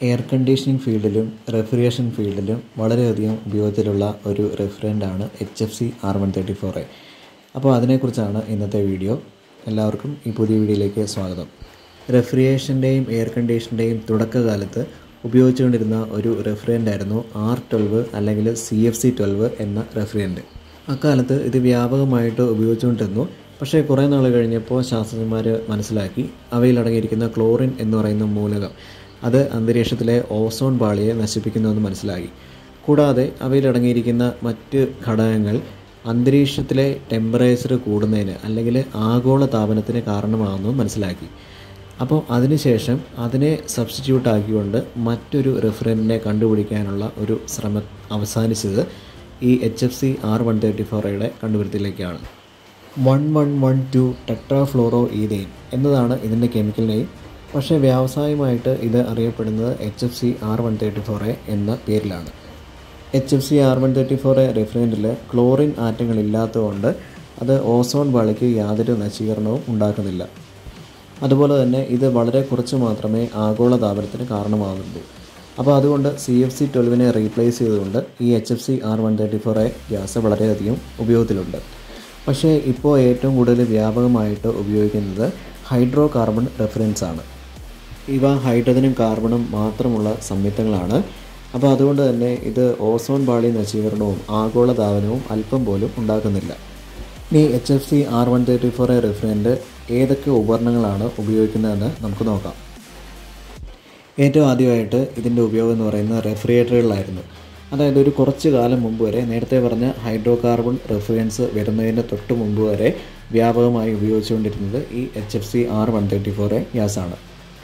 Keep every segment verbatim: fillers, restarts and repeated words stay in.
Air conditioning ഫീൽഡിലും refrigeration ഫീൽഡിലും വളരെയധികം ഉപയോഗത്തിലുള്ള ഒരു റെഫ്രിജറൻ്റാണ് H F C R one thirty four A. അപ്പോൾ അതിനെക്കുറിച്ചാണ് ഇന്നത്തെ വീഡിയോ. എല്ലാവർക്കും ഈ പുതിയ വീഡിയോയിലേക്ക് സ്വാഗതം. റെഫ്രിജറേഷൻ്റെയും എയർ കണ്ടീഷൻ്റെയും തുടക്കകാലത്ത് ഉപയോഗിച്ചുകൊണ്ടിരുന്ന ഒരു റെഫ്രിജറൻ്റായിരുന്നു ആർ ട്വൽവ് അല്ലെങ്കിൽ സി എഫ് സി ട്വൽവ് എന്ന റെഫ്രിജറൻ്റ്. അക്കാലത്ത് ഇത് വ്യാപകമായിട്ട് ഉപയോഗിച്ചുകൊണ്ടിരുന്നു. പക്ഷേ കുറേ നാൾ കഴിഞ്ഞപ്പോൾ ശാസ്ത്രജ്ഞന്മാർ മനസ്സിലാക്കി അവയിലടങ്ങിയിരിക്കുന്ന ക്ലോറിൻ എന്ന് പറയുന്ന മൂലകം അത് അന്തരീക്ഷത്തിലെ ഓസോൺ പാളിയെ നശിപ്പിക്കുന്നുവെന്ന് മനസ്സിലാക്കി. കൂടാതെ അവയിലടങ്ങിയിരിക്കുന്ന മറ്റ് ഘടകങ്ങൾ അന്തരീക്ഷത്തിലെ ടെമ്പറേച്ചർ കൂടുന്നതിന് അല്ലെങ്കിൽ ആഗോള താപനത്തിന് കാരണമാകുമെന്നും മനസ്സിലാക്കി. അപ്പോൾ അതിനുശേഷം അതിനെ സബ്സ്റ്റിറ്റ്യൂട്ട് ആക്കിക്കൊണ്ട് മറ്റൊരു റെഫ്രിജറൻറ്റിനെ കണ്ടുപിടിക്കാനുള്ള ഒരു ശ്രമം അവസാനിച്ചത് ഈ H F C R one thirty four എയുടെ കണ്ടുപിടുത്തത്തിലേക്കാണ്. One one one two tetrafluoroethane എന്നതാണ് ഇതിൻ്റെ കെമിക്കൽ നെയിം. പക്ഷേ വ്യാവസായികമായിട്ട് ഇത് അറിയപ്പെടുന്നത് H F C R one thirty four A എന്ന പേരിലാണ്. H F C R one thirty four A റെഫ്രിജറൻറ്റിൽ ക്ലോറിൻ ആറ്റങ്ങളില്ലാത്തതുകൊണ്ട് അത് ഓസോൺ പാളിക്ക് യാതൊരു നശീകരണവും ഉണ്ടാക്കുന്നില്ല. അതുപോലെ തന്നെ ഇത് വളരെ കുറച്ച് മാത്രമേ ആഗോള താപനത്തിന് കാരണമാകുന്നുള്ളൂ. അപ്പോൾ അതുകൊണ്ട് സി എഫ് സി ട്വൽവിനെ റീപ്ലേസ് ചെയ്തുകൊണ്ട് ഈ H F C R one thirty four A gas വളരെയധികം ഉപയോഗത്തിലുണ്ട്. പക്ഷേ ഇപ്പോൾ ഏറ്റവും കൂടുതൽ വ്യാപകമായിട്ട് ഉപയോഗിക്കുന്നത് ഹൈഡ്രോ കാർബൺ റെഫ്രിജറൻസ് ആണ്. ഇവ ഹൈഡ്രജനും കാർബണും മാത്രമുള്ള സംയുക്തങ്ങളാണ്. അപ്പോൾ അതുകൊണ്ട് തന്നെ ഇത് ഓസോൺ പാളി നശീകരണവും ആഗോള താപനവും അല്പം പോലും ഉണ്ടാക്കുന്നില്ല. ഇനി H F C R one thirty four A refrigerant ഏതൊക്കെ ഉപകരണങ്ങളാണ് ഉപയോഗിക്കുന്നതെന്ന് നമുക്ക് നോക്കാം. ഏറ്റവും ആദ്യമായിട്ട് ഇതിൻ്റെ ഉപയോഗം എന്ന് പറയുന്നത് റെഫ്രിജറേറ്ററുകളിലായിരുന്നു. അതായത് ഒരു കുറച്ച് കാലം മുമ്പ് വരെ നേരത്തെ പറഞ്ഞ ഹൈഡ്രോ കാർബൺ റെഫ്രിജറൻസ് വരുന്നതിന് തൊട്ട് മുമ്പ് വരെ വ്യാപകമായി ഉപയോഗിച്ചുകൊണ്ടിരുന്നത് ഈ H F C R one thirty four A ഗ്യാസാണ്.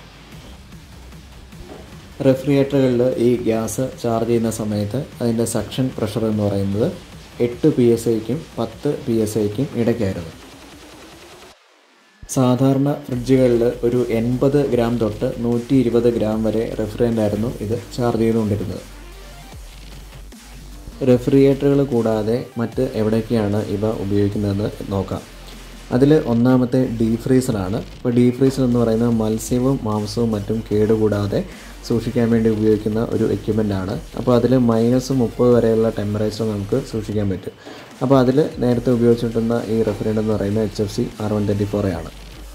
റെഫ്രിജറേറ്ററുകളിൽ ഈ ഗ്യാസ് ചാർജ് ചെയ്യുന്ന സമയത്ത് അതിൻ്റെ സക്ഷൻ പ്രഷർ എന്ന് പറയുന്നത് എട്ട് പി എസ് ഐക്കും പത്ത് പി എസ് ഐക്കും ഇടയ്ക്കായിരുന്നു. സാധാരണ ഫ്രിഡ്ജുകളിൽ ഒരു എൺപത് ഗ്രാം തൊട്ട് നൂറ്റി ഇരുപത് ഗ്രാം വരെ റെഫ്രിജറൻ്റായിരുന്നു ഇത് ചാർജ് ചെയ്തുകൊണ്ടിരുന്നത്. റെഫ്രിജറേറ്ററുകൾ കൂടാതെ മറ്റ് എവിടെയൊക്കെയാണ് ഇവ ഉപയോഗിക്കുന്നതെന്ന് നോക്കാം. അതിൽ ഒന്നാമത്തെ ഡീപ് ഫ്രീസറാണ്. ഇപ്പോൾ ഡീപ് ഫ്രീസർ എന്ന് പറയുന്നത് മത്സ്യവും മാംസവും മറ്റും കേടുകൂടാതെ സൂക്ഷിക്കാൻ വേണ്ടി ഉപയോഗിക്കുന്ന ഒരു എക്യുപ്മെൻ്റാണ്. അപ്പോൾ അതിൽ മൈനസ് മുപ്പത് വരെയുള്ള ടെമ്പറേച്ചർ നമുക്ക് സൂക്ഷിക്കാൻ പറ്റും. അപ്പോൾ അതിൽ നേരത്തെ ഉപയോഗിച്ചിട്ടുന്ന ഈ റെഫ്രിജറൻ്റ് എന്ന് പറയുന്നത് H F C R one thirty four ആണ്.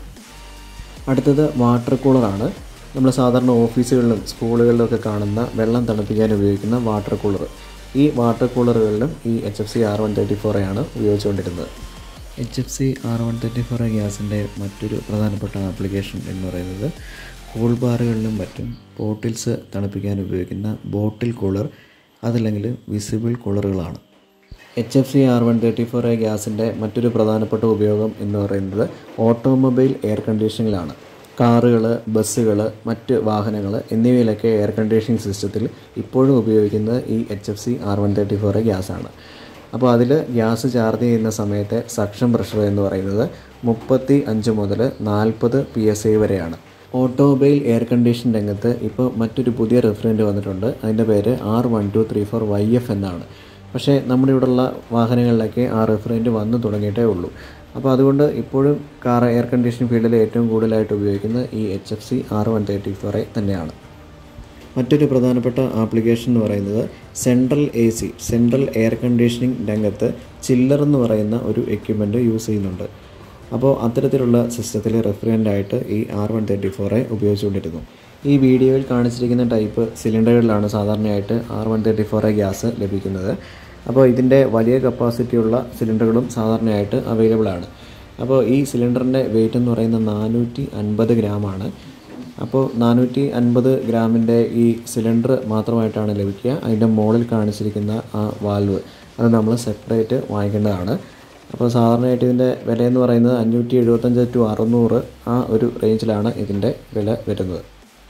അടുത്തത് വാട്ടർ കൂളറാണ്. നമ്മൾ സാധാരണ ഓഫീസുകളിലും സ്കൂളുകളിലും ഒക്കെ കാണുന്ന വെള്ളം തണുപ്പിക്കാൻ ഉപയോഗിക്കുന്ന വാട്ടർ കൂളർ. ഈ വാട്ടർ കൂളറുകളിലും ഈ H F C R one thirty four ആണ് ഉപയോഗിച്ചുകൊണ്ടിരുന്നത്. H F C R one thirty four ഗ്യാസിൻ്റെ മറ്റൊരു പ്രധാനപ്പെട്ട ആപ്ലിക്കേഷൻ എന്ന് പറയുന്നത് കൂൾ ബാറുകളിലും മറ്റും ബോട്ടിൽസ് തണുപ്പിക്കാൻ ഉപയോഗിക്കുന്ന ബോട്ടിൽ കൂളർ അതല്ലെങ്കിൽ വിസിബിൾ കൂളറുകളാണ്. H F C R one thirty four ഗ്യാസിൻ്റെ മറ്റൊരു പ്രധാനപ്പെട്ട ഉപയോഗം എന്ന് പറയുന്നത് ഓട്ടോമൊബൈൽ എയർ കണ്ടീഷനിങ്ങിലാണ്. കാറുകൾ, ബസ്സുകൾ, മറ്റ് വാഹനങ്ങൾ എന്നിവയിലൊക്കെ എയർ കണ്ടീഷനിങ് സിസ്റ്റത്തിൽ ഇപ്പോഴും ഉപയോഗിക്കുന്നത് ഈ H F C R one thirty four ഗ്യാസാണ്. അപ്പോൾ അതിൽ ഗ്യാസ് ചാർജ് ചെയ്യുന്ന സമയത്തെ സക്ഷൻ പ്രഷർ എന്ന് പറയുന്നത് മുപ്പത്തി അഞ്ച് മുതൽ നാൽപ്പത് പി എസ് ഐ വരെയാണ്. ഓട്ടോമൊബൈൽ എയർ കണ്ടീഷൻ രംഗത്ത് ഇപ്പോൾ മറ്റൊരു പുതിയ റെഫ്രിജറൻ്റ് വന്നിട്ടുണ്ട്. അതിൻ്റെ പേര് R one two three four Y F എന്നാണ്. പക്ഷേ നമ്മുടെ ഇവിടെയുള്ള വാഹനങ്ങളിലൊക്കെ ആ റെഫ്രിജറൻ്റ് വന്നു തുടങ്ങിയിട്ടേ ഉള്ളൂ. അപ്പോൾ അതുകൊണ്ട് ഇപ്പോഴും കാർ എയർ കണ്ടീഷൻ ഫീൽഡിൽ ഏറ്റവും കൂടുതലായിട്ട് ഉപയോഗിക്കുന്നത് ഈ H F C R one thirty four തന്നെയാണ്. മറ്റൊരു പ്രധാനപ്പെട്ട ആപ്ലിക്കേഷൻ എന്ന് പറയുന്നത് central A C central air conditioning രംഗത്ത് ചില്ലർ എന്ന് പറയുന്ന ഒരു എക്യുപ്മെൻറ്റ് യൂസ് ചെയ്യുന്നുണ്ട്. അപ്പോൾ അത്തരത്തിലുള്ള സിസ്റ്റത്തിൽ റെഫ്രിജറൻ്റായിട്ട് ഈ ആർ വൺ തേർട്ടി ഫോർ ഉപയോഗിച്ചുകൊണ്ടിരുന്നു. ഈ വീഡിയോയിൽ കാണിച്ചിരിക്കുന്ന ടൈപ്പ് സിലിണ്ടറുകളിലാണ് സാധാരണയായിട്ട് R one thirty four gas ലഭിക്കുന്നത്. അപ്പോൾ ഇതിൻ്റെ വലിയ കപ്പാസിറ്റിയുള്ള സിലിണ്ടറുകളും സാധാരണയായിട്ട് അവൈലബിൾ ആണ്. അപ്പോൾ ഈ സിലിണ്ടറിൻ്റെ വെയിറ്റ് എന്ന് പറയുന്നത് നാനൂറ്റി അൻപത് ഗ്രാമാണ്. അപ്പോൾ നാനൂറ്റി അൻപത് ഗ്രാമിൻ്റെ ഈ സിലിണ്ടർ മാത്രമായിട്ടാണ് ലഭിക്കുക. അതിൻ്റെ മുകളിൽ കാണിച്ചിരിക്കുന്ന ആ വാൽവ് അത് നമ്മൾ സെപ്പറേറ്റ് വാങ്ങിക്കേണ്ടതാണ്. അപ്പോൾ സാധാരണയായിട്ട് ഇതിൻ്റെ വിലയെന്ന് പറയുന്നത് അഞ്ഞൂറ്റി എഴുപത്തഞ്ച് ടു അറുന്നൂറ് ആ ഒരു റേഞ്ചിലാണ് ഇതിൻ്റെ വില വരുന്നത്.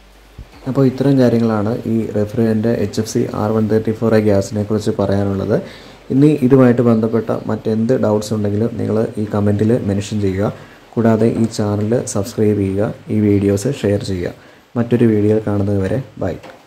അപ്പോൾ ഇത്തരം കാര്യങ്ങളാണ് ഈ refrigerant H F C R one thirty four ഗ്യാസിനെ കുറിച്ച് പറയാനുള്ളത്. ഇനി ഇതുമായിട്ട് ബന്ധപ്പെട്ട മറ്റെന്ത് ഡൗട്ട്സ് ഉണ്ടെങ്കിലും നിങ്ങൾ ഈ കമൻറ്റിൽ മെൻഷൻ ചെയ്യുക. കൂടാതെ ഈ ചാനൽ സബ്സ്ക്രൈബ് ചെയ്യുക, ഈ വീഡിയോസ് ഷെയർ ചെയ്യുക. മറ്റൊരു വീഡിയോയിൽ കാണുന്നത് വരെ ബൈ.